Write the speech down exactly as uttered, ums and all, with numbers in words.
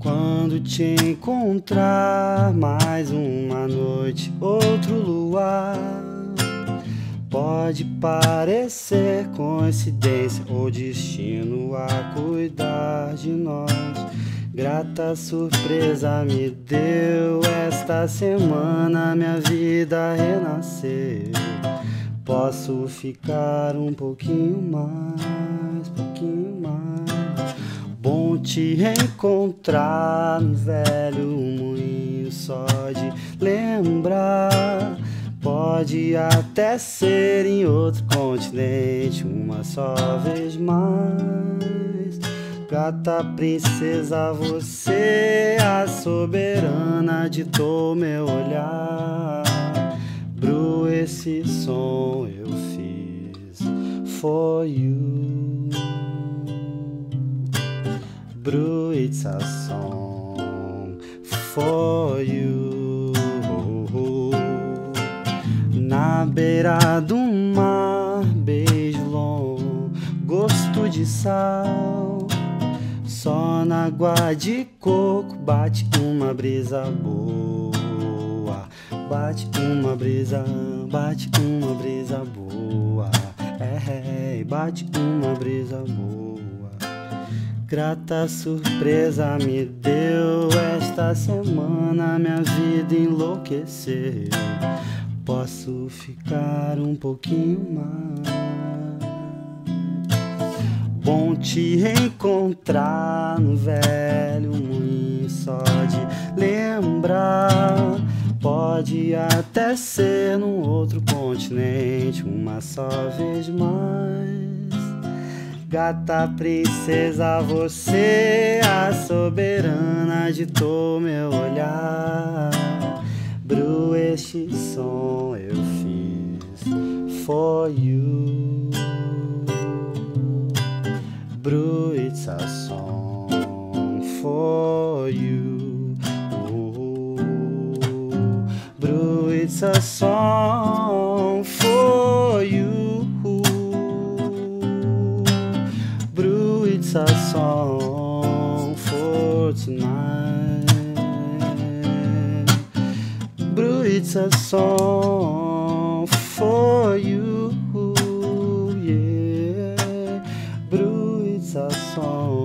Quando te encontrar, mais uma noite, outro luar. Pode parecer coincidência ou destino a cuidar de nós. Grata surpresa me deu esta semana, minha vida renasceu. Posso ficar um pouquinho mais, pouquinho mais. Bom te reencontrar no velho moinho, só de lembrar. Pode até ser em outro continente, uma só vez mais. Gata princesa, você a soberana, ditou meu olhar. Bru, esse som eu fiz for you. Bru, it's a song for you. Na beira do mar, beijo longo, gosto de sal. Só na água de coco bate uma brisa boa. Bate uma brisa, bate uma brisa boa. É, bate uma brisa boa. Grata surpresa me deu esta semana, minha vida enlouqueceu. Posso ficar um pouquinho mais. Bom te reencontrar no velho moinho, só de lembrar. Pode até ser num outro continente, uma só vez mais. Gata princesa, você a soberana, ditou meu olhar. Bru, este som eu fiz for you. Bru, it's a song for you. Bru, it's a song for you. Bru, it's a song for tonight. Bru, it's a song for you, yeah. Bru, it's a song